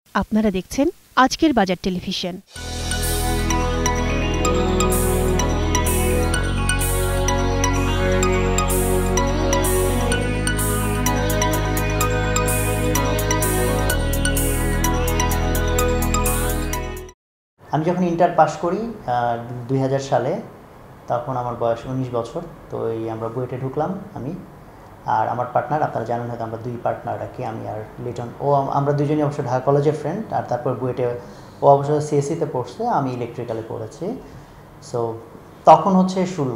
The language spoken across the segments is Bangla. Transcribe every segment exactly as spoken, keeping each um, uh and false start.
আপনারা দেখছেন আজকের বাজার টেলিভিশন। আমি যখন ইন্টার পাস করি দুই হাজার সালে, তখন আমার বয়স উনিশ বছর। তো এই আমরা বুয়েটে ঢুকলাম, আমি আর আমার পার্টনার। আপনারা জানেন হয়তো আমরা দুই পার্টনার রাখি, আমি আর লিটন। ও আমরা দুজনেই অবশ্য ঢাকা কলেজের ফ্রেন্ড। আর তারপর বুয়েটে ও অবশ্য সিএসসিতে পড়ছে, আমি ইলেকট্রিক্যালে পড়েছি। সো তখন হচ্ছে শুরু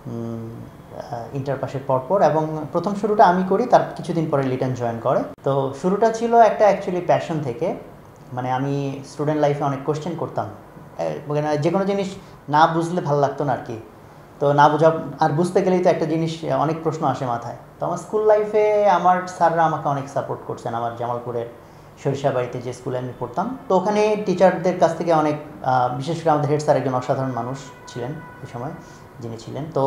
ইন্টার পাসের পরপর, এবং প্রথম শুরুটা আমি করি, তার কিছুদিন পরে লিটন জয়েন করে। তো শুরুটা ছিল একটা অ্যাকচুয়ালি প্যাশন থেকে। মানে আমি স্টুডেন্ট লাইফে অনেক কোশ্চেন করতাম, যে কোনো জিনিস না বুঝলে ভালো লাগতো না আর কি। তো না বোঝা আর বুঝতে গেলেই তো একটা জিনিস, অনেক প্রশ্ন আসে মাথায়। তো আমার স্কুল লাইফে আমার স্যাররা আমাকে অনেক সাপোর্ট করছেন। আমার জামালপুরের সরিষাবাড়িতে যে স্কুলে আমি পড়তাম, তো ওখানে টিচারদের কাছ থেকে অনেক, বিশেষ করে আমাদের হেড স্যার একজন অসাধারণ মানুষ ছিলেন এই সময়, যিনি ছিলেন। তো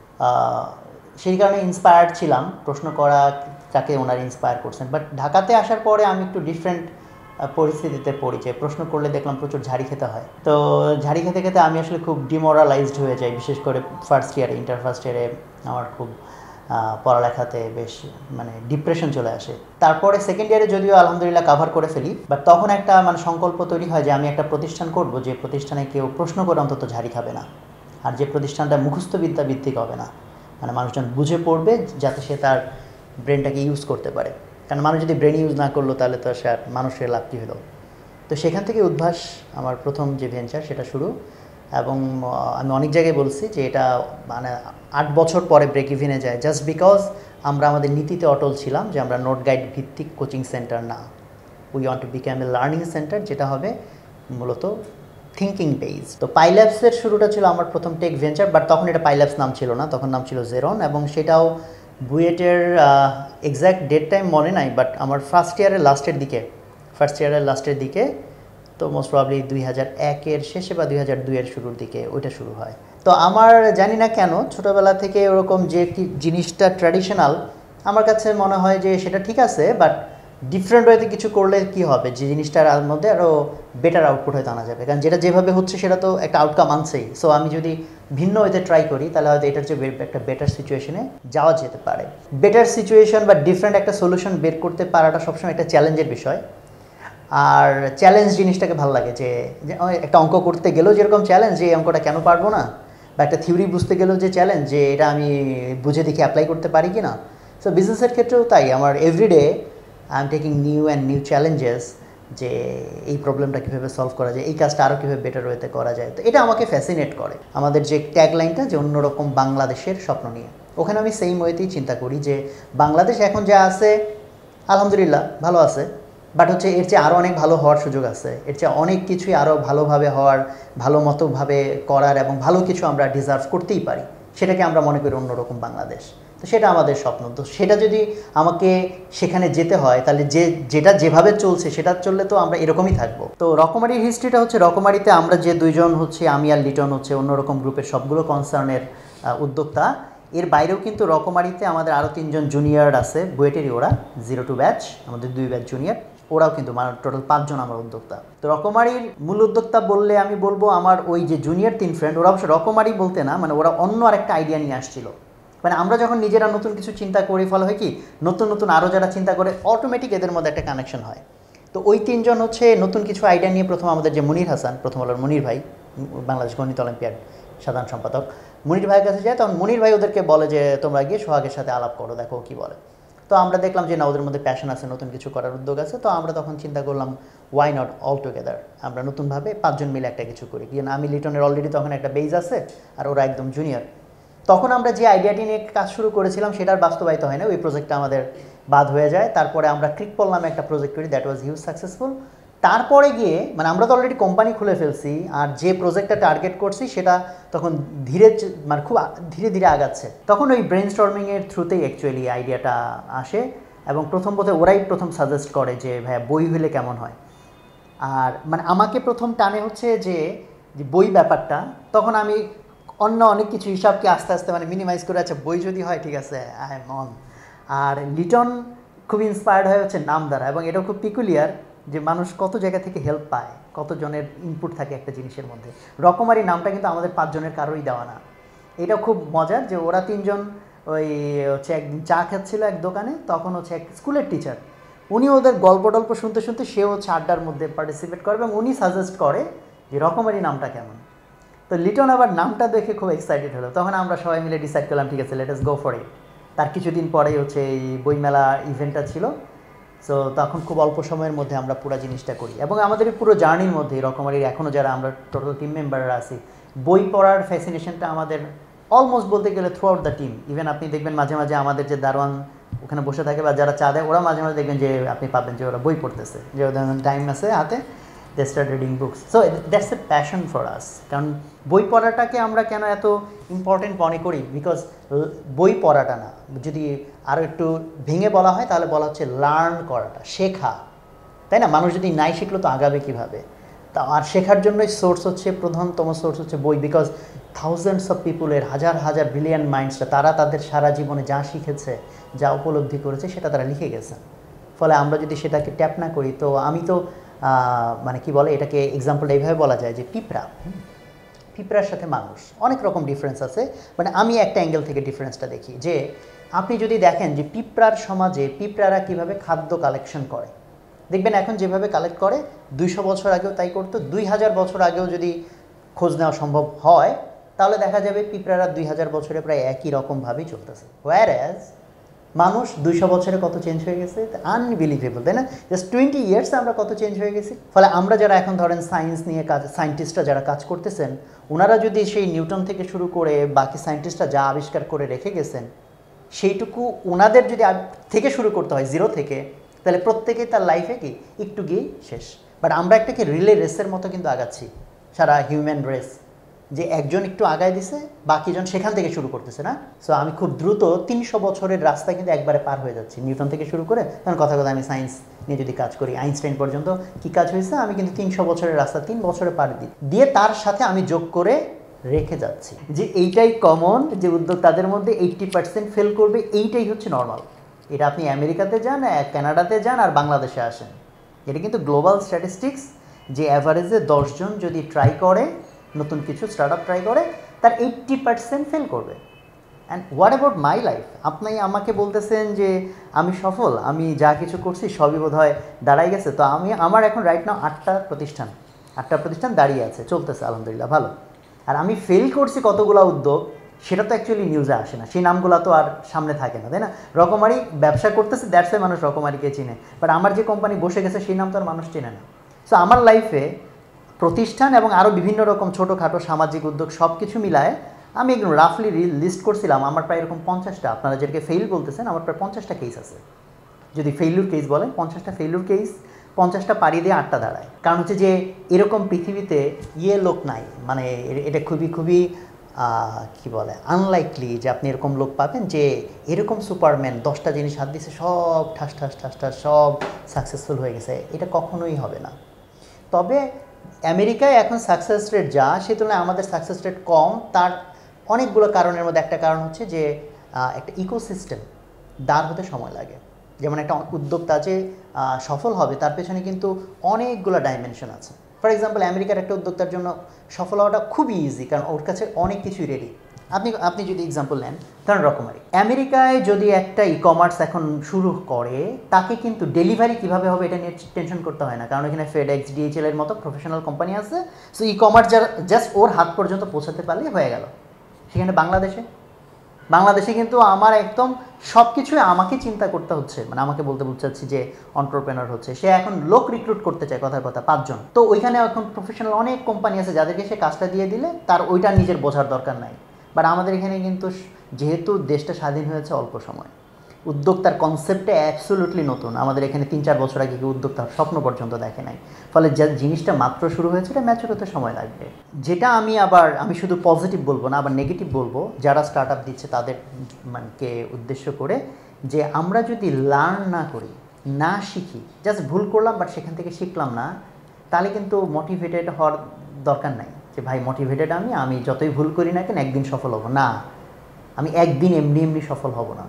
সেই কারণে ইন্সপায়ার্ড ছিলাম, প্রশ্ন করা তাকে ওনারা ইন্সপায়ার করছেন। বাট ঢাকাতে আসার পরে আমি একটু ডিফারেন্ট পরিস্থিতিতে পড়ি, যে প্রশ্ন করলে দেখলাম প্রচুর ঝাড়ি খেতে হয়। তো ঝাড়ি খেতে খেতে আমি আসলে খুব ডিমোরালাইজড হয়ে যাই, বিশেষ করে ফার্স্ট ইয়ারে, ইন্টার ফার্স্ট ইয়ারে আমার খুব পড়ালেখাতে বেশ মানে ডিপ্রেশন চলে আসে। তারপরে সেকেন্ড ইয়ারে যদিও আলহামদুলিল্লাহ কাভার করে ফেলি, বাট তখন একটা মানে সংকল্প তৈরি হয় যে আমি একটা প্রতিষ্ঠান করব, যে প্রতিষ্ঠানে কেউ প্রশ্ন করে অন্তত ঝাড়ি খাবে না, আর যে প্রতিষ্ঠানটা মুখস্থ বিদ্যা ভিত্তিক হবে না, মানে মানুষজন বুঝে পড়বে যাতে সে তার ব্রেনটাকে ইউজ করতে পারে। কারণ মানুষ যদি ব্রেন ইউজ না করলো তাহলে তো সে মানুষের লাভ কী হলো। তো সেখান থেকে উদ্ভাস আমার প্রথম যে ভেঞ্চার সেটা শুরু। এবং আমি অনেক জায়গায় বলছি যে এটা মানে আট বছর পরে ব্রেক ইভিনে যায়, জাস্ট বিকজ আমরা আমাদের নীতিতে অটল ছিলাম যে আমরা নোট গাইড ভিত্তিক কোচিং সেন্টার না, we want to become a learning centre, যেটা হবে মূলত থিঙ্কিং বেজ। তো পাইল্যাবসের শুরুটা ছিল আমার প্রথম টেক ভেঞ্চার, বাট তখন এটা পাইল্যাবস নাম ছিল না, তখন নাম ছিল জেরন। এবং সেটাও বুয়েটের এক্স্যাক্ট ডেট টাইম মনে নাই, বাট আমার ফার্স্ট ইয়ারের লাস্টের দিকে ফার্স্ট ইয়ারের লাস্টের দিকে তো মোস্ট প্রবাবলি দুই হাজার একের শেষে বা দুই হাজার দুইয়ের শুরুর দিকে ওইটা শুরু হয়। তো আমার জানি না কেন ছোটোবেলা থেকে ওরকম যে জিনিসটা ট্র্যাডিশনাল, আমার কাছে মনে হয় যে সেটা ঠিক আছে, বাট ডিফারেন্ট ওয়েতে কিছু করলে কি হবে, যে জিনিসটার মধ্যে আরও বেটার আউটপুট হয়তো আনা যাবে। কারণ যেটা যেভাবে হচ্ছে সেটা তো একটা আউটকাম আনছেই। সো আমি যদি ভিন্ন ওয়েতে ট্রাই করি তাহলে হয়তো এটার যে একটা বেটার সিচুয়েশনে যাওয়া যেতে পারে। বেটার সিচুয়েশন বা ডিফারেন্ট একটা সলিউশন বের করতে পারাটা সবসময় একটা চ্যালেঞ্জের বিষয়। আর চ্যালেঞ্জ জিনিসটাকে ভালো লাগে, যে একটা অঙ্ক করতে গেলেও যেরকম চ্যালেঞ্জ, যে এই অঙ্কটা কেন পারবো না, বা একটা থিওরি বুঝতে গেলেও যে চ্যালেঞ্জ, যে এটা আমি বুঝে দেখে অ্যাপ্লাই করতে পারি কি না। সো বিজনেসের ক্ষেত্রেও তাই, আমার everyday I am taking new and new challenges, যে এই প্রবলেমটা কীভাবে সলভ করা যায়, এই কাজটা আরও কীভাবে বেটার ওয়েতে করা যায়। তো এটা আমাকে ফ্যাসিনেট করে। আমাদের যে ট্যাগলাইনটা, যে অন্যরকম বাংলাদেশের স্বপ্ন নিয়ে, ওখানে আমি সেম ওয়েতেই চিন্তা করি যে বাংলাদেশ এখন যা আছে আলহামদুলিল্লাহ ভালো আছে, বাট হচ্ছে এর চেয়ে আরও অনেক ভালো হওয়ার সুযোগ আছে, এর চেয়ে অনেক কিছুই আরও ভালোভাবে হওয়ার, ভালো মতোভাবে করার, এবং ভালো কিছু আমরা ডিজার্ভ করতেই পারি। সেটাকে আমরা মনে করি অন্যরকম বাংলাদেশ। তো সেটা আমাদের স্বপ্ন। তো সেটা যদি আমাকে সেখানে যেতে হয়, তাহলে যে যেটা যেভাবে চলছে সেটা চললে তো আমরা এরকমই থাকবো। তো রকমারির হিস্ট্রিটা হচ্ছে, রকমারিতে আমরা যে দুইজন হচ্ছে, আমি আর লিটন হচ্ছে অন্যরকম গ্রুপের সবগুলো কনসার্নের উদ্যোক্তা। এর বাইরেও কিন্তু রকমারিতে আমাদের আরও তিনজন জুনিয়র আছে, বুয়েটেরই, ওরা জিরো টু ব্যাচ, আমাদের দুই ব্যাচ জুনিয়র, ওরাও কিন্তু মানে টোটাল পাঁচজন আমার উদ্যোক্তা। তো রকমারির মূল উদ্যোক্তা বললে আমি বলবো আমার ওই যে জুনিয়র তিন ফ্রেন্ড, ওরা অবশ্য রকমারি বলতে না, মানে ওরা অন্য আরেকটা আইডিয়া নিয়ে আসছিল। মানে আমরা যখন নিজেরা নতুন কিছু চিন্তা করি, ফলে হয় কি, নতুন নতুন আরও যারা চিন্তা করে অটোমেটিক এদের মধ্যে একটা কানেকশন হয়। তো ওই তিনজন হচ্ছে নতুন কিছু আইডিয়া নিয়ে, প্রথম আমাদের যে মনির হাসান, প্রথম আলোর মনির ভাই, বাংলাদেশ গণিত অলিম্পিয়াড সাধারণ সম্পাদক, মনির ভাইয়ের কাছে যায়। তখন মনির ভাই ওদেরকে বলে যে তোমরা গিয়ে সোহাগের সাথে আলাপ করো, দেখো কী বলে। তো আমরা দেখলাম যে না, ওদের মধ্যে প্যাশন আছে, নতুন কিছু করার উদ্যোগ আছে। তো আমরা তখন চিন্তা করলাম ওয়াই নট অল টুগেদার, আমরা নতুনভাবে পাঁচজন মিলে একটা কিছু করি। কারণ আমি লিটনের অলরেডি তখন একটা বেজ আছে, আর ওরা একদম জুনিয়র। তখন আমরা যে আইডিয়াটি নিয়ে কাজ শুরু করেছিলাম সেটার বাস্তবায়িত হয় না, ওই প্রজেক্টটা আমাদের বাদ হয়ে যায়। তারপরে আমরা ক্রিকপল নামে একটা প্রজেক্ট করি, দ্যাট ওয়াজ হিউজ সাকসেসফুল। তারপরে গিয়ে মানে আমরা তো অলরেডি কোম্পানি খুলে ফেলছি, আর যে প্রজেক্টটা টার্গেট করছি সেটা তখন ধীরে মানে খুব ধীরে ধীরে আগাচ্ছে। তখন ওই ব্রেন স্টর্মিংয়ের থ্রুতেই অ্যাকচুয়ালি আইডিয়াটা আসে, এবং প্রথম বোধহয় ওরাই প্রথম সাজেস্ট করে যে ভাইয়া বই হলে কেমন হয়। আর মানে আমাকে প্রথম টানে হচ্ছে যে বই ব্যাপারটা, তখন আমি অন্য অনেক কিছু হিসাবকে আস্তে আস্তে মানে মিনিমাইজ করে, আচ্ছা বই যদি হয় ঠিক আছে আই এম অন। আর লিটন খুব ইন্সপায়ার্ড হয়ে হচ্ছে নাম দ্বারা, এবং এটাও খুব পিকুলিয়ার যে মানুষ কত জায়গা থেকে হেল্প পায়, কতজনের ইনপুট থাকে একটা জিনিসের মধ্যে। রকমারি নামটা কিন্তু আমাদের পাঁচজনের কারোই দেওয়া না। এটা খুব মজার যে ওরা তিনজন ওই হচ্ছে একদিন চা খাচ্ছিল এক দোকানে, তখন হচ্ছে এক স্কুলের টিচার, উনি ওদের গল্প টল্প শুনতে শুনতে সেও হচ্ছে আড্ডার মধ্যে পার্টিসিপেট করে এবং উনি সাজেস্ট করে যে রকমারি নামটা কেমন। তো লিটন আবার নামটা দেখে খুব এক্সাইটেড হলো, তখন আমরা সবাই মিলে ডিসাইড করলাম ঠিক আছে let us go for it. তার কিছুদিন পরেই হচ্ছে এই বইমেলা ইভেন্টটা ছিল। সো তখন খুব অল্প সময়ের মধ্যে আমরা পুরো জিনিসটা করি এবং আমাদের পুরো জার্নির মধ্যে রকমারির এখনও যারা আমরা টোটাল টিম মেম্বাররা আছি, বই পড়ার ফ্যাসিনেশনটা আমাদের অলমোস্ট বলতে গেলে throughout the team. Even আপনি দেখবেন মাঝে মাঝে আমাদের যে দারোয়ান ওখানে বসে থাকে বা যারা চা দেয়, ওরা মাঝে মাঝে দেখবেন যে আপনি পাবেন যে ওরা বই পড়তেছে, যে ওদের টাইম আছে হাতে, they start reading books. So that's a passion for us. কারণ বই পড়াটাকে আমরা কেন এত ইম্পর্টেন্ট মনে করি, বিকজ বই পড়াটা না, যদি আরও একটু ভেঙে বলা হয় তাহলে বলা হচ্ছে লার্ন করাটা, শেখা, তাই না? মানুষ যদি নাই শিখলো তো আগাবে কীভাবে? তা আর শেখার জন্যই সোর্স হচ্ছে, প্রধানতম সোর্স হচ্ছে বই। বিকজ থাউজেন্ডস অফ পিপুলের, হাজার হাজার ব্রিলিয়ান্ট মাইন্ডসরা, তারা তাদের সারা জীবনে যা শিখেছে, যা উপলব্ধি করেছে সেটা তারা লিখে গেছে। ফলে আমরা যদি সেটাকে ট্যাপ না করি, তো আমি তো মানে কি বলে এটাকে এক্সাম্পলটা এইভাবে বলা যায় যে পিঁপড়া, পিঁপড়ার সাথে মানুষ অনেক রকম ডিফারেন্স আছে। মানে আমি একটা অ্যাঙ্গেল থেকে ডিফারেন্সটা দেখি যে আপনি যদি দেখেন যে পিঁপড়ার সমাজে পিঁপড়ারা কীভাবে খাদ্য কালেকশন করে, দেখবেন এখন যেভাবে কালেক্ট করে দুইশো বছর আগেও তাই করতো, দুই হাজার বছর আগেও যদি খোঁজ নেওয়া সম্ভব হয় তাহলে দেখা যাবে পিঁপড়ারা দুই হাজার বছরে প্রায় একই রকমভাবেই চলতেছে। হোয়ার অ্যাজ মানুষ দুইশো বছরে কত চেঞ্জ হয়ে গেছে, আনবিলিভেবল, তাই না? জাস্ট টোয়েন্টি ইয়ার্সে আমরা কত চেঞ্জ হয়ে গেছি। ফলে আমরা যারা এখন ধরেন সায়েন্স নিয়ে কাজ, সায়েন্টিস্টরা যারা কাজ করতেছেন, ওনারা যদি সেই নিউটন থেকে শুরু করে বাকি সায়েন্টিস্টরা যা আবিষ্কার করে রেখে গেছেন সেইটুকু ওনাদের যদি থেকে শুরু করতে হয় জিরো থেকে, তাহলে প্রত্যেকেই তার লাইফে কি একটু গিয়ে শেষ। বাট আমরা একটাকে রিলে রেসের মতো কিন্তু আগাচ্ছি সারা হিউম্যান রেস, যে একজন একটু আগায় দিছে, বাকিজন সেখান থেকে শুরু করতেছে না। সো আমি খুব দ্রুত তিনশো বছরের রাস্তা কিন্তু একবারে পার হয়ে যাচ্ছি, নিউটন থেকে শুরু করে। কারণ কথা কথা আমি সায়েন্স নিয়ে যদি কাজ করি, আইনস্টাইন পর্যন্ত কী কাজ হয়েছে, আমি কিন্তু তিনশো বছরের রাস্তা তিন বছরে পার দিই দিয়ে তার সাথে আমি যোগ করে রেখে যাচ্ছি। যে এইটাই কমন, যে উদ্যোক্তাদের মধ্যে এইট্টি পার্সেন্ট ফেল করবে, এইটাই হচ্ছে নর্মাল। এটা আপনি আমেরিকাতে যান, কানাডাতে যান আর বাংলাদেশে আসেন, এটা কিন্তু গ্লোবাল স্ট্যাটিস্টিক্স, যে অ্যাভারেজে দশজন যদি ট্রাই করে, নতুন কিছু স্টার্ট আপ ট্রাই করে, তার এইট্টি পার্সেন্ট ফেল করবে। And what about my life? আপনি আমাকে বলতেছেন যে আমি সফল, আমি যা কিছু করছি সবই বোধ হয় দাঁড়াই গেছে। তো আমি আমার এখন রাইট নাও আটটা প্রতিষ্ঠান, আটটা প্রতিষ্ঠান দাঁড়িয়ে আছে, চলতেছে আলহামদুলিল্লাহ ভালো। আর আমি ফেল করছি কতগুলো উদ্যোগ, সেটা তো অ্যাকচুয়ালি নিউজে আসে না, সেই নামগুলো তো আর সামনে থাকে না, তাই না? রকমারি ব্যবসা করতেছে, দ্যাটস ওয়াই মানুষ রকমারিকে চিনে, বাট আমার যে কোম্পানি বসে গেছে সেই নাম তো আর মানুষ চেনে না। সো আমার লাইফে প্রতিষ্ঠান এবং আরও বিভিন্ন রকম ছোটোখাটো সামাজিক উদ্যোগ সব কিছু মিলায় আমি একদম রাফলি লিস্ট করছিলাম, আমার প্রায় এরকম পঞ্চাশটা, আপনারা যেটাকে ফেইল বলতেছেন, আমার প্রায় পঞ্চাশটা কেস আছে। যদি ফেইলুর কেস বলেন, পঞ্চাশটা ফেইলুর কেস, পঞ্চাশটা পাড়ি দিয়ে আটটা দাঁড়ায়। কারণ হচ্ছে যে এরকম পৃথিবীতে ইয়ে লোক নাই, মানে এটা খুবই খুবই কি বলে আনলাইকলি যে আপনি এরকম লোক পাবেন যে এরকম সুপারম্যান দশটা জিনিস হাত দিয়েছে, সব ঠাস ঠাস ঠাস ঠাস সব সাকসেসফুল হয়ে গেছে, এটা কখনোই হবে না। তবে আমেরিকায় এখন সাকসেস রেট যা, সে তুলনায় আমাদের সাকসেস রেট কম। তার অনেকগুলো কারণের মধ্যে একটা কারণ হচ্ছে যে একটা ইকোসিস্টেম দাঁড় হতে সময় লাগে। যেমন একটা উদ্যোক্তা যে সফল হবে তার পেছনে কিন্তু অনেকগুলো ডাইমেনশন আছে। ফর এক্সাম্পল আমেরিকার একটা উদ্যোক্তার জন্য সফল হওয়াটা খুবই ইজি, কারণ ওর কাছে অনেক কিছুই রেডি। আপনি আপনি যদি এক্সাম্পল নেন ধরেন রকমারি, আমেরিকায় যদি একটা ই কমার্স এখন শুরু করে, তাকে কিন্তু ডেলিভারি কীভাবে হবে এটা নিয়ে টেনশন করতে হয় না, কারণ এখানে ফেডএক্স, ডিএইচএল এর মতো প্রফেশনাল কোম্পানি আছে। সো ই কমার্স যারা জাস্ট ওর হাত পর্যন্ত পৌঁছাতে পারলেই হয়ে গেল। সেখানে বাংলাদেশে বাংলাদেশে কিন্তু আমার একদম সব কিছুই আমাকে চিন্তা করতে হচ্ছে, মানে আমাকে বলতে বুঝাচ্ছি যে অন্টারপ্রেনার হচ্ছে, সে এখন লোক রিক্রুট করতে চায়, কথার কথা পাঁচজন। তো ওইখানে এখন প্রফেশনাল অনেক কোম্পানি আছে যাদেরকে সে কাজটা দিয়ে দিলে তার ওইটা নিজের বোঝার দরকার নাই। বাট আমাদের এখানে কিন্তু যেহেতু দেশটা স্বাধীন হয়েছে অল্প সময়, উদ্যোক্তার কনসেপ্টে অ্যাবসোলুটলি নতুন। আমাদের এখানে তিন চার বছর আগে কেউ উদ্যোক্তার স্বপ্ন পর্যন্ত দেখে নাই। ফলে যে জিনিসটা মাত্র শুরু হয়েছে এটা ম্যাচুর হতে সময় লাগবে। যেটা আমি আবার আমি শুধু পজিটিভ বলবো না, আবার নেগেটিভ বলবো যারা স্টার্ট আপ দিচ্ছে তাদের মানকে উদ্দেশ্য করে, যে আমরা যদি লার্ন না করি, না শিখি, জাস্ট ভুল করলাম বাট সেখান থেকে শিখলাম না, তাহলে কিন্তু মোটিভেটেড হওয়ার দরকার নাই যে ভাই মোটিভেটেড আমি আমি যতই ভুল করি না কেন একদিন সফল হব না। আমি একদিন এমনি এমনি সফল হব না।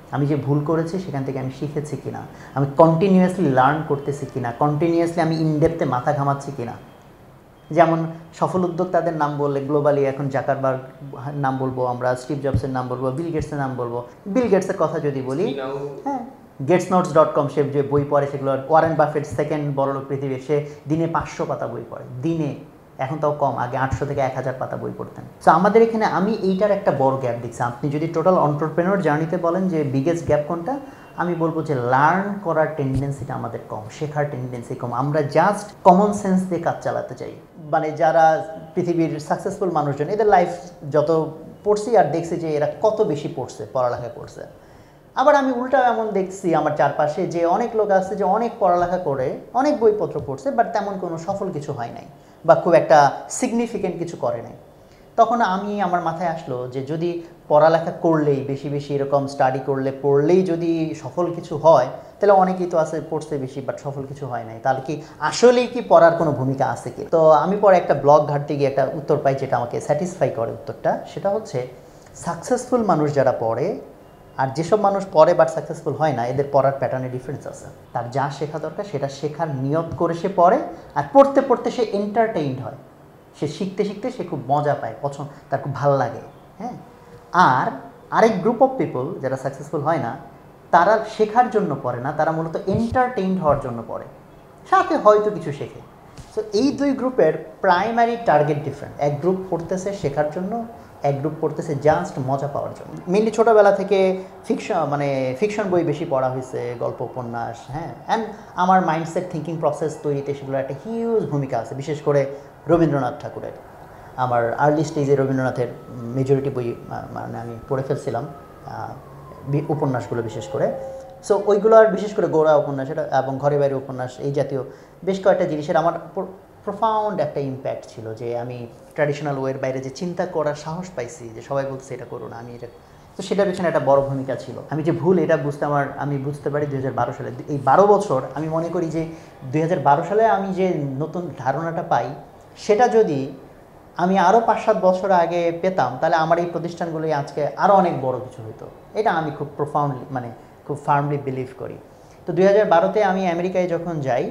আমি যে ভুল করেছি সেখান থেকে আমি শিখেছি কিনা, আমি কন্টিনিউয়াসলি লার্ন করতেছি কিনা, কন্টিনিউয়াসলি আমি ইনডেপথে মাথা ঘামাচ্ছি কিনা। যেমন সফল উদ্যোক্তাদের নাম বললে গ্লোবালি এখন জাকারবার্গ নাম বলবো, আমরা স্টিভ জবসের নাম বলবো, বিল গেটসের নাম বলবো। বিল গেটসের কথা যদি বলি, হ্যাঁ, গেটস নোটস ডট কম, সে যে বই পড়ে সেগুলো, ওয়ারেন বাফেট সেকেন্ড বড়লোক পৃথিবীর, সে দিনে পাঁচশো পাতা বই পড়ে দিনে, এখন তাও কম, আগে আটশো থেকে এক হাজার পাতা বই পড়তেন। সো আমাদের এখানে আমি এইটার একটা বড় গ্যাপ দেখছি। আপনি যদি টোটাল অন্টারপ্রেনর জার্নিতে বলেন যে বিগেস্ট গ্যাপ কোনটা, আমি বলবো যে লার্ন করার টেন্ডেন্সিটা আমাদের কম, শেখার টেন্ডেন্সি কম। আমরা জাস্ট কমন সেন্স দিয়ে কাজ চালাতে চাই। মানে যারা পৃথিবীর সাকসেসফুল মানুষজন, এদের লাইফ যত পড়ছি আর দেখছি যে এরা কত বেশি পড়ছে, পড়ালেখা করছে। আবার আমি উল্টা এমন দেখছি আমার চারপাশে যে অনেক লোক আছে যে অনেক পড়ালেখা করে, অনেক বইপত্র পড়ছে, বাট তেমন কোনো সফল কিছু হয় নাই বা খুব একটা সিগনিফিকেন্ট কিছু করে নাই। তখন আমি আমার মাথায় আসলো যে যদি পড়ালেখা করলেই, বেশি বেশি এরকম স্টাডি করলে, পড়লেই যদি সফল কিছু হয়, তাহলে অনেকেই তো আছে পড়ছে বেশি বাট সফল কিছু হয় নাই, তাহলে কি আসলেই কি পড়ার কোনো ভূমিকা আছে কি? তো আমি পরে একটা ব্লগ ঘাটতে গিয়ে একটা উত্তর পাই যেটা আমাকে স্যাটিসফাই করে। উত্তরটা সেটা হচ্ছে, সাকসেসফুল মানুষ যারা পড়ে আর যেসব মানুষ পড়ে বাট সাকসেসফুল হয় না, এদের পড়ার প্যাটার্নে ডিফারেন্স আছে। তার যা শেখা দরকার সেটা শেখার নিয়ত করে সে পড়ে, আর পড়তে পড়তে সে এন্টারটেইনড হয়, সে শিখতে শিখতে সে খুব মজা পায়, পছন্দ, তার খুব ভালো লাগে। হ্যাঁ, আর আরেক গ্রুপ অফ পিপল যারা সাকসেসফুল হয় না, তারা শেখার জন্য পড়ে না, তারা মূলত এন্টারটেইনড হওয়ার জন্য পড়ে, সাথে হয়তো কিছু শেখে। সো এই দুই গ্রুপের প্রাইমারি টার্গেট ডিফারেন্ট। এক গ্রুপ পড়তেছে শেখার জন্য, এক গ্রুপ পড়তেছে জাস্ট মজা পাওয়ার জন্য। মেনলি ছোটোবেলা থেকে ফিকশন, মানে ফিকশন বই বেশি পড়া হয়েছে, গল্প উপন্যাস। হ্যাঁ, অ্যান্ড আমার মাইন্ডসেট, থিঙ্কিং প্রসেস তৈরিতে সেগুলোর একটা হিউজ ভূমিকা আছে, বিশেষ করে রবীন্দ্রনাথ ঠাকুরের। আমার আর্লি স্টেজে রবীন্দ্রনাথের মেজরিটি বই মানে আমি পড়ে ফেলছিলাম, উপন্যাসগুলো বিশেষ করে। সো ওইগুলো আর বিশেষ করে গোড়া উপন্যাস এটা এবং ঘরে বাইরে উপন্যাস, এই জাতীয় বেশ কয়েকটা জিনিসের আমার প্রোফাউন্ড একটা ইম্প্যাক্ট ছিল, যে আমি ট্র্যাডিশনাল ওয়ের বাইরে যে চিন্তা করার সাহস পাইছি, যে সবাই বলছে এটা করো না, আমি এটা, তো সেটার পিছনে একটা বড় ভূমিকা ছিল। আমি যে ভুল এটা বুঝতে আমার আমি বুঝতে পারি দুই হাজার বারো সালে। এই বারো বছর আমি মনে করি যে দুই হাজার বারো সালে আমি যে নতুন ধারণাটা পাই, সেটা যদি আমি আরও পাঁচ সাত বছর আগে পেতাম, তাহলে আমার এই প্রতিষ্ঠানগুলোই আজকে আরও অনেক বড় কিছু হতো। এটা আমি খুব প্রোফাউন্ডলি, মানে খুব ফার্মলি বিলিভ করি। তো দুই হাজার বারোতে আমি আমেরিকায় যখন যাই,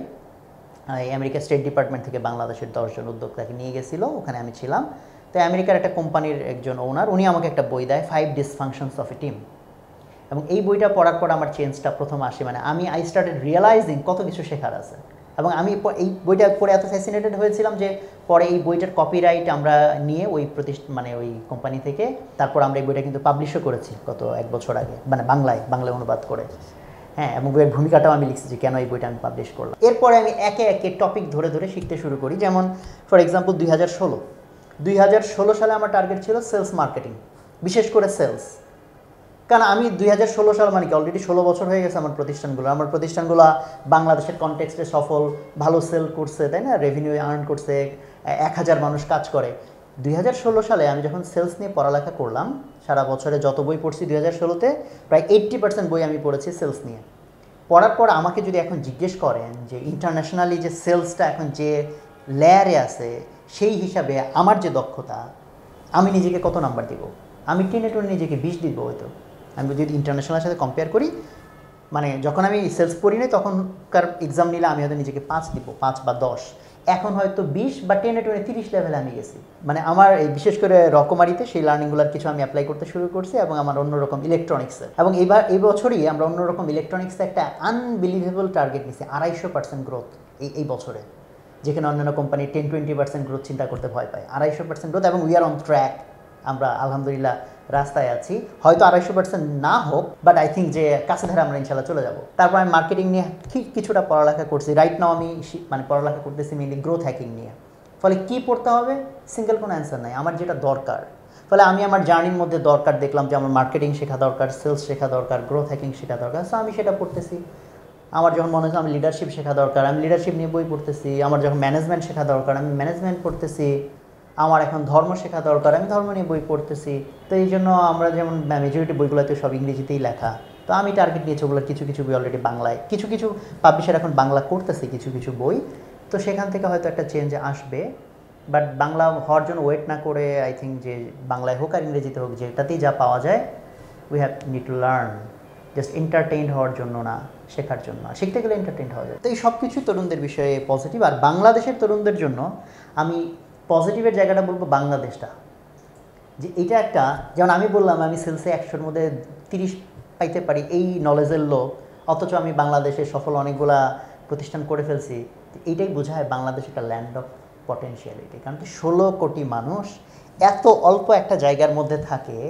আমেরিকা স্টেট ডিপার্টমেন্ট থেকে বাংলাদেশের দশজন উদ্যোক্তাকে নিয়ে গেছিলো, ওখানে আমি ছিলাম। তো আমেরিকার একটা কোম্পানির একজন ওনার, উনি আমাকে একটা বই দেয়, five dysfunctions of a team. এবং এই বইটা পড়ার পর আমার চেঞ্জটা প্রথম আসে, মানে আমি আই স্টার্টেড রিয়েলাইজিং কত কিছু শেখার আছে। এবং আমি এই বইটা পড়ে এত ফ্যাসিনেটেড হয়েছিলাম যে পরে এই বইটার কপিরাইট আমরা নিয়ে ওই প্রতিষ্ঠান, মানে ওই কোম্পানি থেকে, তারপর আমরা এই বইটা কিন্তু পাবলিশও করেছি গত এক বছর আগে, মানে বাংলায় বাংলায় অনুবাদ করে। হ্যাঁ, এবং বইয়ের ভূমিকাটাও আমি লিখছি যে কেন এই বইটা আমি পাবলিশ করলাম। এরপরে আমি একে একে টপিক ধরে ধরে শিখতে শুরু করি। যেমন ফর এক্সাম্পল দুই হাজার ষোলো দুই হাজার ষোলো সালে আমার টার্গেট ছিল সেলস মার্কেটিং, বিশেষ করে সেলস। কারণ আমি দুই হাজার ষোলো সাল মানে কি অলরেডি ষোলো বছর হয়ে গেছে আমার প্রতিষ্ঠানগুলো। আমার প্রতিষ্ঠানগুলো বাংলাদেশের কনটেক্সটে সফল, ভালো সেল করছে, তাই না, রেভিনিউ আর্ন করছে, এক হাজার মানুষ কাজ করে। দুই হাজার ষোলো সালে আমি যখন সেলস নিয়ে পড়ালেখা করলাম, সারা বছরে যত বই পড়ছি দুই হাজার ষোলোতে প্রায় এইট্টি পার্সেন্ট বই আমি পড়েছি সেলস নিয়ে। পড়ার পর আমাকে যদি এখন জিজ্ঞেস করেন যে ইন্টারন্যাশনালি যে সেলসটা এখন যে লেয়ারে আছে, সেই হিসাবে আমার যে দক্ষতা, আমি নিজেকে কত নাম্বার দিব? আমি টেনে টেনে নিজেকে বিশ দিব হয়তো। আমি যদি ইন্টারন্যাশনালের সাথে কম্পেয়ার করি, মানে যখন আমি সেলস পড়ি নাই তখনকার এক্সাম নিলে আমি হয়তো নিজেকে পাঁচ দিব, পাঁচ বা দশ। এখন হয়তো বিশ বা টেনে টেনে তিরিশ লেভেলে আমি গেছি। মানে আমার এই বিশেষ করে রকমারিতে সেই লার্নিংগুলোর কিছু আমি অ্যাপ্লাই করতে শুরু করছি, এবং আমার অন্যরকম ইলেকট্রনিক্সে, এবং এইবার এই বছরই আমরা অন্যরকম ইলেকট্রনিক্সে একটা আনবিলিভেবল টার্গেট নিচ্ছি, আড়াইশো পার্সেন্ট গ্রোথ এই এই বছরে, যেখানে অন্যান্য company ten twenty percent growth চিন্তা করতে ভয় পায়। আড়াইশো পার্সেন্ট গ্রোথ, এবং উই আর অন ট্র্যাক। আমরা আলহামদুলিল্লাহ রাস্তায় আছি, হয়তো আড়াইশো পার্সেন্ট না হোক, বাট আই থিঙ্ক যে কাছে ধারে আমরা ইনশাল্লাহ চলে যাব। তারপর আমি মার্কেটিং নিয়ে ঠিক কিছুটা পড়ালেখা করছি। রাইট নাও আমি মানে পড়ালেখা করতেছি মেনলি গ্রোথ হ্যাকিং নিয়ে। ফলে কী পড়তে হবে, সিঙ্গেল কোনো অ্যান্সার নাই, আমার যেটা দরকার। ফলে আমি আমার জার্নির মধ্যে দরকার দেখলাম যে আমার মার্কেটিং শেখা দরকার, সেলস শেখা দরকার, গ্রোথ হ্যাকিং শেখা দরকার। সো আমি সেটা পড়তেছি। আমার যখন মনে হচ্ছে আমি লিডারশিপ শেখা দরকার, আমি লিডারশিপ নিয়ে বই পড়তেছি। আমার যখন ম্যানেজমেন্ট শেখা দরকার, আমি ম্যানেজমেন্ট পড়তেছি। আমার এখন ধর্ম শেখা দরকার, আমি ধর্ম নিয়ে বই পড়তেছি। তো এই জন্য আমরা যেমন মেজরিটি বইগুলোতে সব ইংরেজিতেই লেখা। তো আমি টার্গেট নিয়েছি ওগুলোর কিছু কিছু বই অলরেডি বাংলায়, কিছু কিছু পাবলিশার এখন বাংলা করতেছে কিছু কিছু বই। তো সেখান থেকে হয়তো একটা চেঞ্জ আসবে, বাট বাংলা হওয়ার জন্য ওয়েট না করে আই থিঙ্ক যে বাংলায় হোক আর ইংরেজিতে হোক, যেটাতেই যা পাওয়া যায়, we have need to learn just entertained হওয়ার জন্য না, শেখার জন্য। শিখতে গেলে এন্টারটেইনড হওয়া যায়। তো এই সব কিছুই তরুণদের বিষয়ে পজিটিভ। আর বাংলাদেশের তরুণদের জন্য আমি পজিটিভের জায়গাটা বলবো বাংলাদেশটা, যে এটা একটা, যেমন আমি বললাম আমি সেলসে একশোর মধ্যে তিরিশ পাইতে পারি এই নলেজের লোক, অথচ আমি বাংলাদেশে সফল অনেকগুলা প্রতিষ্ঠান করে ফেলছি। এইটাই বোঝায় বাংলাদেশ একটা ল্যান্ড অফ পটেনশিয়ালিটি। কারণ কি ষোলো কোটি মানুষ এত অল্প একটা জায়গার মধ্যে থাকে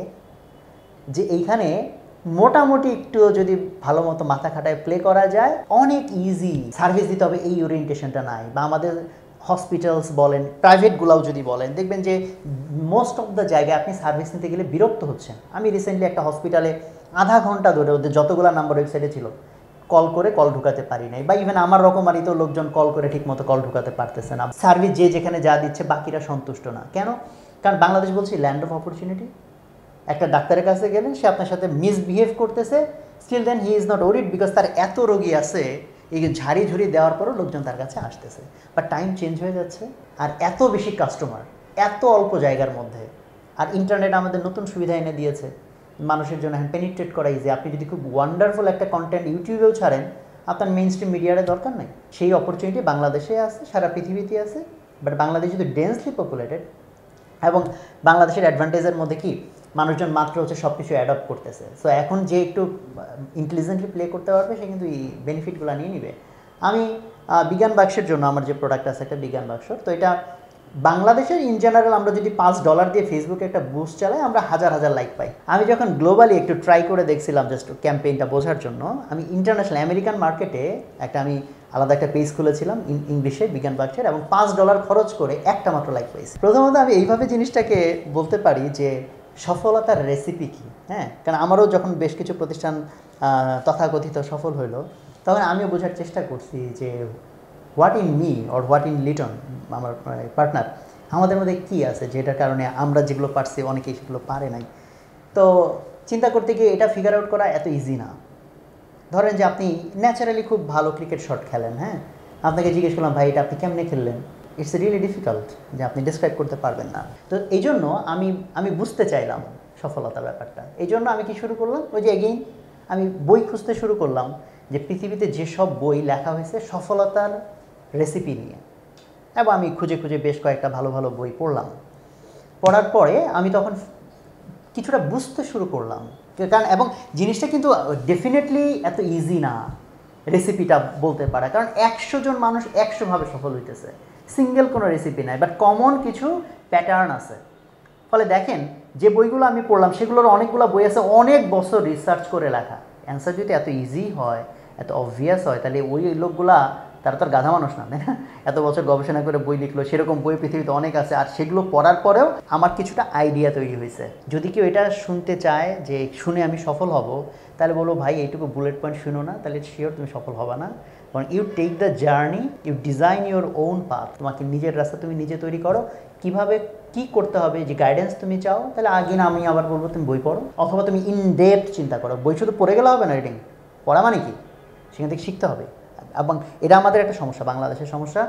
যে এইখানে মোটামুটি একটু যদি ভালো মতো মাথা খাটায় প্লে করা যায় অনেক ইজি সার্ভিস দিতে হবে, এই ওরিয়েন্টেশনটা নাই। বা আমাদের হসপিটালস বলেন, প্রাইভেটগুলোও যদি বলেন, দেখবেন যে মোস্ট অফ দ্য জায়গায় আপনি সার্ভিস নিতে গেলে বিরক্ত হচ্ছেন। আমি রিসেন্টলি একটা হসপিটালে আধা ঘন্টা ধরে ওদের যতগুলো নাম্বার ওয়েবসাইটে ছিল কল করে কল ঢুকাতে পারি নাই, বা ইভেন আমার রকমারিতেও লোকজন কল করে ঠিকমতো কল ঢুকাতে পারতেছে না। সার্ভিস যে যেখানে যা দিচ্ছে বাকিরা সন্তুষ্ট না। কেন? কারণ বাংলাদেশ বলছি ল্যান্ড অফ অপরচুনিটি। একটা ডাক্তারের কাছে গেলেন, সে আপনার সাথে মিসবিহেভ করতেছে, still then he is not worried, because তার এত রোগী আছে, এই ঝাড়ি ঝুড়ি দেওয়ার পরও লোকজন তার কাছে আসতেছে। বাট টাইম চেঞ্জ হয়ে যাচ্ছে, আর এত বেশি কাস্টমার এত অল্প জায়গার মধ্যে। আর ইন্টারনেট আমাদের নতুন সুবিধা এনে দিয়েছে মানুষের জন্য, হ্যাঁ পেনিট্রেট করা ইজি। আপনি যদি খুব ওয়ান্ডারফুল একটা কন্টেন্ট ইউটিউবেও ছাড়েন, আপনার মেইন স্ট্রিম মিডিয়ারে দরকার নেই। সেই অপরচুনিটি বাংলাদেশে আছে, সারা পৃথিবীতে আছে। বাট বাংলাদেশ যদি ডেন্সলি পপুলেটেড, এবং বাংলাদেশের অ্যাডভান্টেজের মধ্যে কি মানুষজন মাত্র হচ্ছে সব কিছু অ্যাডপ্ট করতেছে। সো এখন যে একটু ইন্টেলিজেন্টলি প্লে করতে পারবে, সে কিন্তু এই বেনিফিটগুলো নিয়ে নিবে। আমি বিজ্ঞান বাক্সের জন্য আমার যে প্রোডাক্ট আছে একটা বিজ্ঞান বাক্স, তো এটা বাংলাদেশের ইন জেনারেল আমরা যদি পাঁচ ডলার দিয়ে ফেসবুকে একটা বুস্ট চালাই, আমরা হাজার হাজার লাইক পাই। আমি যখন গ্লোবালি একটু ট্রাই করে দেখছিলাম জাস্ট ক্যাম্পেইনটা বোঝার জন্য, আমি ইন্টারন্যাশনাল আমেরিকান মার্কেটে একটা আমি আলাদা একটা পেজ খুলেছিলাম ইংলিশে বিজ্ঞান বাক্সের, এবং পাঁচ ডলার খরচ করে একটা মাত্র লাইক পাইছি। প্রথমত আমি এইভাবে জিনিসটাকে বলতে পারি যে সফলতার রেসিপি কী, হ্যাঁ। কারণ আমারও যখন বেশ কিছু প্রতিষ্ঠান তথাকথিত সফল হইলো, তখন আমিও বোঝার চেষ্টা করছি যে what in me or what in Liton, আমার পার্টনার, আমাদের মধ্যে কী আছে যেটার কারণে আমরা যেগুলো পারছি অনেকেই সেগুলো পারে নাই। তো চিন্তা করতে গিয়ে এটা ফিগার আউট করা এত ইজি না। ধরেন যে আপনি ন্যাচারালি খুব ভালো ক্রিকেট শট খেলেন, হ্যাঁ, আপনাকে জিজ্ঞেস করলাম ভাই এটা আপনি কেমনে খেললেন, ইটস রিয়েলি ডিফিকাল্ট, যে আপনি ডিসক্রাইব করতে পারবেন না। তো এই জন্য আমি আমি বুঝতে চাইলাম সফলতার ব্যাপারটা। এই জন্য আমি কি শুরু করলাম, ওই যে এগেইন আমি বই খুঁজতে শুরু করলাম যে পৃথিবীতে যেসব বই লেখা হয়েছে সফলতার রেসিপি নিয়ে, এবং আমি খুঁজে খুঁজে বেশ কয়েকটা ভালো ভালো বই পড়লাম। পড়ার পরে আমি তখন কিছুটা বুঝতে শুরু করলাম, কারণ এবং জিনিসটা কিন্তু ডেফিনেটলি এত ইজি না রেসিপিটা বলতে পারা, কারণ একশো জন মানুষ একশোভাবে সফল হইতেছে, সিঙ্গেল কোনো রেসিপি নাই, বাট কমন কিছু প্যাটার্ন আছে। ফলে দেখেন যে বইগুলো আমি পড়লাম সেগুলোর অনেকগুলো বই আছে অনেক বছর রিসার্চ করে লেখা। অ্যান্সার যদি এত ইজি হয়, এত অবভিয়াস হয়, তাহলে ওই লোকগুলা তারা তো আর গাধা মানুষ না, তাই না? এত বছর গবেষণা করে বই লিখলো, সেরকম বই পৃথিবীতে অনেক আছে। আর সেগুলো পড়ার পরেও আমার কিছুটা আইডিয়া তৈরি হয়েছে। যদি কেউ এটা শুনতে চায় যে শুনে আমি সফল হব, তাহলে বলবো ভাই এইটুকু বুলেট পয়েন্ট শুনো না, তাহলে শিওর তুমি সফল হবে না। কারণ you take the journey, you design your own path. তোমাকে নিজের রাস্তা তুমি নিজে তৈরি করো, কীভাবে কী করতে হবে যে গাইডেন্স তুমি চাও, তাহলে আগে না আমি আবার বলবো তুমি বই পড়ো, অথবা তুমি ইন ডেপথ চিন্তা করো। বই শুধু পড়ে গেলে হবে না, রিডিং পড়া মানে কি সেখান থেকে শিখতে হবে। এবং এটা আমাদের একটা সমস্যা, বাংলাদেশের সমস্যা,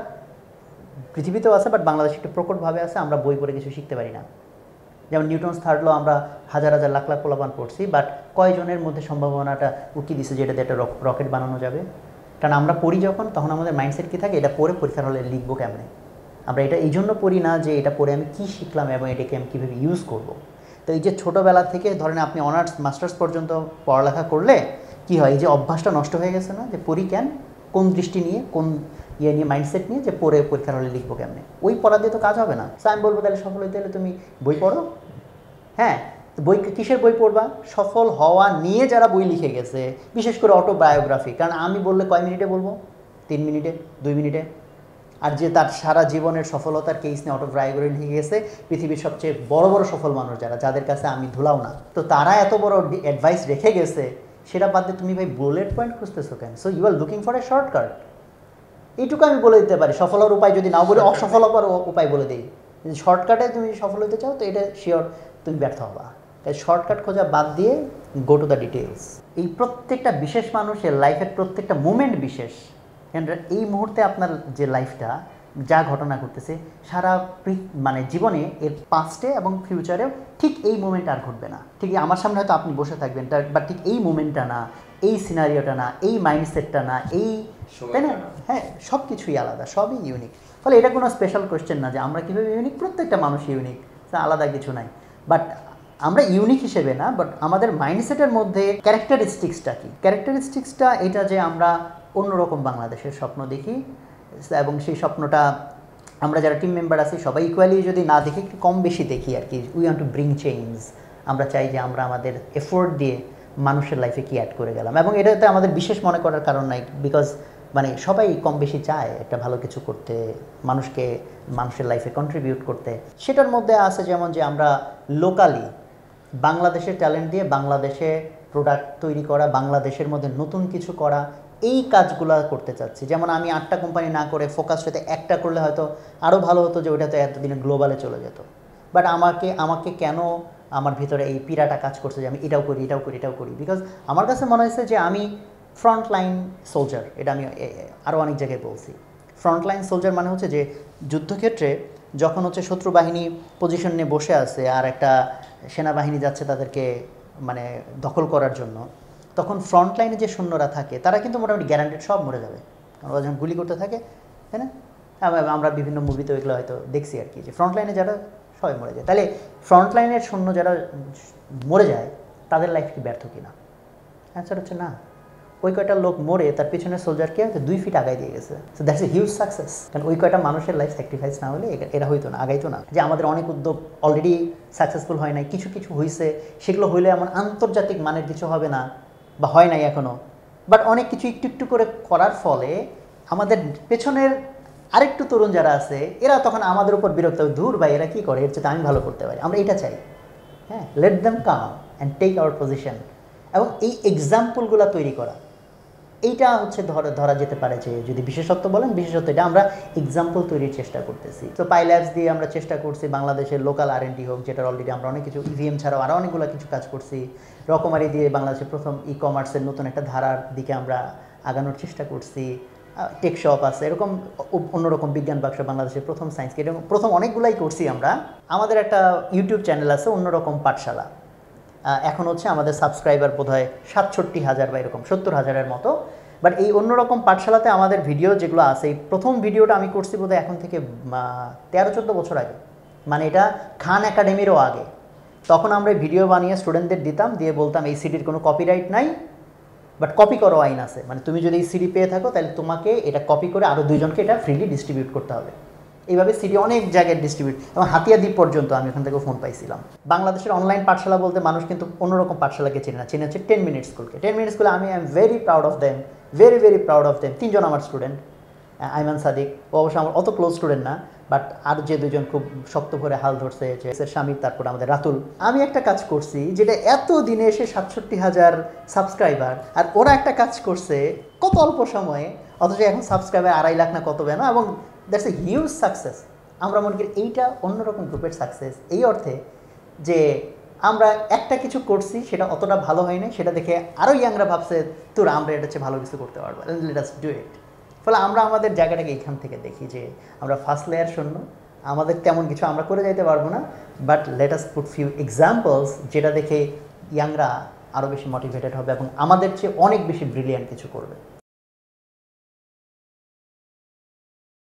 পৃথিবীতেও আছে বাট বাংলাদেশে একটু প্রকটভাবে আছে, আমরা বই পড়ে কিছু শিখতে পারি না। যেমন নিউটনস থার্ড ল আমরা হাজার হাজার লাখ লাখ পোলাপান পড়ছি, বাট কয়জনের মধ্যে সম্ভাবনাটা উকি দিছে যে এটাতে একটা রকেট বানানো যাবে? কারণ আমরা পড়ি যখন, তখন আমাদের মাইন্ডসেট কী থাকে, এটা পড়ে পরীক্ষার হলে লিখবো কেমনে। আমরা এটা এই জন্য পড়ি না যে এটা পড়ে আমি কী শিখলাম এবং এটাকে আমি কীভাবে ইউজ করব। তো এই যে ছোটোবেলা থেকে ধরেন আপনি অনার্স মাস্টার্স পর্যন্ত পড়ালেখা করলে কি হয়, এই যে অভ্যাসটা নষ্ট হয়ে গেছে না, যে পড়ি কেন, কোন দৃষ্টি নিয়ে, কোন ইয়ে নিয়ে, মাইন্ডসেট নিয়ে, যে পড়ে পরীক্ষার হলে লিখবো কেমনে। ওই পড়া দিয়ে তো কাজ হবে না। সো আমি বলবো তাহলে সফল হইতে হলে তুমি বই পড়ো। হ্যাঁ, বই কিসের বই পড়বা? সফল হওয়া নিয়ে যারা বই লিখে গেছে, বিশেষ করে অটোবায়োগ্রাফি। কারণ আমি বললে কয় মিনিটে বলবো? তিন মিনিটে, দুই মিনিটে। আর যে তার সারা জীবনের সফলতার কেস নিয়ে অটোবায়োগ্রাফি লিখে গেছে, পৃথিবীর সবচেয়ে বড় বড় সফল মানুষ যারা, যাদের কাছে আমি ধুলাও না, তো তারা এত বড় অ্যাডভাইস রেখে গেছে, সেটা বাদ দিয়ে তুমি ভাই বুলেট পয়েন্ট খুঁজতেছো কেন? So you are looking for a shortcut. এইটুকু আমি বলে দিতে পারি। সফল হওয়ার উপায় যদি নাও বলে, অসফল হওয়ার উপায় বলে দিই। যদি শর্টকাটে তুমি সফল হতে চাও, তো এটা শিওর তুমি ব্যর্থ হবা। তাই শর্টকাট খোঁজা বাদ দিয়ে গো টু দ্য ডিটেলস। এই প্রত্যেকটা বিশেষ মানুষের লাইফের প্রত্যেকটা মুমেন্ট বিশেষ। এই মুহূর্তে আপনার যে লাইফটা, যা ঘটনা ঘটতেছে সারা মানে জীবনে এর পাস্টে এবং ফিউচারেও ঠিক এই মোমেন্ট আর ঘটবে না। ঠিক আমার সামনে হয়তো আপনি বসে থাকবেন, বাট ঠিক এই মোমেন্টটা না, এই সিনারিওটা না, এই মাইন্ডসেটটা না, এই তাই না, হ্যাঁ সব কিছুই আলাদা, সবই ইউনিক। ফলে এটা কোনো স্পেশাল কোয়েশ্চেন না যে আমরা কীভাবে ইউনিক, প্রত্যেকটা মানুষ ইউনিক, আলাদা কিছু নাই। বাট আমরা ইউনিক হিসেবে না, বাট আমাদের মাইন্ডসেটের মধ্যে ক্যারেক্টারিস্টিক্সটা কী, ক্যারেক্টারিস্টিক্সটা এটা যে আমরা অন্যরকম বাংলাদেশের স্বপ্ন দেখি এবং সেই স্বপ্নটা আমরা যারা টিম মেম্বার আছি সবাই ইকুয়ালি যদি না দেখি, একটু কম বেশি দেখি আর কি। We want to bring change. আমরা চাই যে আমরা আমাদের এফোর্ট দিয়ে মানুষের লাইফে কি অ্যাড করে গেলাম, এবং এটাতে আমাদের বিশেষ মনে করার কারণ নাই, বিকজ মানে সবাই কম বেশি চায় একটা ভালো কিছু করতে, মানুষকে মানুষের লাইফে কন্ট্রিবিউট করতে। সেটার মধ্যে আছে যেমন যে আমরা লোকালি বাংলাদেশের ট্যালেন্ট দিয়ে বাংলাদেশে প্রোডাক্ট তৈরি করা, বাংলাদেশের মধ্যে নতুন কিছু করা, এই কাজগুলো করতে চাচ্ছি। যেমন আমি আটটা কোম্পানি না করে ফোকাস হতে একটা করলে হয়তো আরও ভালো হতো, যে ওইটাতে এতদিনে গ্লোবালে চলে যেত। বাট আমাকে আমাকে কেন আমার ভিতরে এই পীড়াটা কাজ করছে যে আমি এটাও করি এটাও করি এটাও করি, বিকজ আমার কাছে মনে হয়েছে যে আমি ফ্রন্টলাইন সোলজার। এটা আমি আরও অনেক জায়গায় বলছি। ফ্রন্টলাইন সোলজার মানে হচ্ছে যে যুদ্ধক্ষেত্রে যখন হচ্ছে শত্রু বাহিনী পজিশন নিয়ে বসে আছে আর একটা সেনাবাহিনী যাচ্ছে তাদেরকে মানে দখল করার জন্য, তখন ফ্রন্টলাইনে যে সৈন্যরা থাকে তারা কিন্তু মোটামুটি গ্যারান্টেড সব মরে যাবে, কারণ ওরা যখন গুলি করতে থাকে, তাই না? আমরা বিভিন্ন মুভিতে ওইগুলো হয়তো দেখছি আর কি, যে ফ্রন্টলাইনে যারা সবাই মরে যায়। তাহলে ফ্রন্টলাইনের সৈন্য যারা মরে যায় তাদের লাইফ কি ব্যর্থ কিনা? অ্যান্সার হচ্ছে না। ওই কয়টা লোক মরে তার পিছনের সোলজারকে দুই ফিট আগাই দিয়ে গেছে। So that's a huge success. কারণ ওই কয়টা মানুষের লাইফ স্যাক্রিফাইস না হলে এরা হইতো না, আগাইতো না। যে আমাদের অনেক উদ্যোগ অলরেডি সাকসেসফুল হয় নাই, কিছু কিছু হয়েছে, সেগুলো হইলে এমন আন্তর্জাতিক মানের কিছু হবে না বা হয় নাই এখনও। বাট অনেক কিছু একটু একটু করে করার ফলে আমাদের পেছনের আরেকটু তরুণ যারা আছে এরা তখন আমাদের উপর বিরক্ত হবে, ধুর ভাই এরা কী করে, এর চেয়ে আমি ভালো করতে পারি। আমরা এটা চাই, হ্যাঁ, let them come and take our position. এবং এই এক্সাম্পলগুলো তৈরি করা, এইটা হচ্ছে ধরা ধরা যেতে পারে যে যদি বিশেষত্ব বলেন, বিশেষত্ব এটা আমরা এক্সাম্পল তৈরির চেষ্টা করতেছি। তো পাই ল্যাবস দিয়ে আমরা চেষ্টা করছি বাংলাদেশের লোকাল আর এন ডি হোক, যেটার অলরেডি আমরা অনেক কিছু ইভিএম ছাড়াও আরও অনেকগুলো কিছু কাজ করছি। রকমারি দিয়ে বাংলাদেশের প্রথম ই কমার্সের নতুন একটা ধারার দিকে আমরা আগানোর চেষ্টা করছি। টেক শপ আছে, এরকম অন্যরকম বিজ্ঞান বাক্স বাংলাদেশের প্রথম সায়েন্স, এরকম প্রথম অনেকগুলাই করছি আমরা। আমাদের একটা ইউটিউব চ্যানেল আছে অন্যরকম পাঠশালা, এখন হচ্ছে আমাদের সাবস্ক্রাইবার বোধ হয় সাতষট্টি হাজার বা এরকম সত্তর হাজারের মতো। বাট এই অন্যরকম পাঠশালাতে আমাদের ভিডিও যেগুলো আছে, এই প্রথম ভিডিওটা আমি করছি বোধ হয় এখন থেকে তেরো চোদ্দো বছর আগে, মানে এটা খান একাডেমিরও আগে। তখন আমরা ভিডিও বানিয়ে স্টুডেন্টদের দিতাম, দিয়ে বলতাম এই সিডির কোনো কপিরাইট নাই, বাট কপি করো আইন আছে, মানে তুমি যদি এই সিডি পেয়ে থাকো তাহলে তোমাকে এটা কপি করে আরও দুইজনকে এটা ফ্রিলি ডিস্ট্রিবিউট করতে হবে। এইভাবে সিডি অনেক জায়গায় ডিস্ট্রিবিউট, এবং হাতিয়া দ্বীপ পর্যন্ত আমি ওখান থেকে ফোন পাইছিলাম। বাংলাদেশের অনলাইন পাঠশালা বলতে মানুষ কিন্তু অন্যরকম পাঠশালাকে চেনে না, চেনে হচ্ছে টেন মিনিট স্কুলকে। টেন মিনিট স্কুলে আমি I am very proud of them, very very proud of them. তিনজন আমার স্টুডেন্ট, আইমান সাদিক, ও অবশ্য আমার অত ক্লোজ স্টুডেন্ট না, বাট আর যে দুজন খুব শক্ত করে হাল ধরছে, যে স্বামী, তারপর আমাদের রাতুল। আমি একটা কাজ করছি যেটা এত দিনে এসে সাতষট্টি হাজার সাবস্ক্রাইবার, আর ওরা একটা কাজ করছে কত অল্প সময়ে, অথচ এখন সাবস্ক্রাইবার আড়াই লাখ না কত বেনা, এবং দ্যাটস এ হিউজ সাকসেস। আমরা মনে করি এইটা অন্যরকম গ্রুপের সাকসেস, এই অর্থে যে আমরা একটা কিছু করছি সেটা অতটা ভালো হয় না, সেটা দেখে আরও ইয়াংরা ভাবছে তোর আমরা এটা হচ্ছে ভালো কিছু করতে পারবো, লেট আস ডু ইট। ফলে আমরা আমাদের জায়গাটাকে এইখান থেকে দেখি যে আমরা ফার্স্ট লেয়ার শূন্য, আমাদের তেমন কিছু আমরা করে যেতে পারবো না, but let us put few examples, যেটা দেখে ইয়াংরা আরও বেশি মোটিভেটেড হবে এবং আমাদের চেয়ে অনেক বেশি ব্রিলিয়ান্ট কিছু করবে।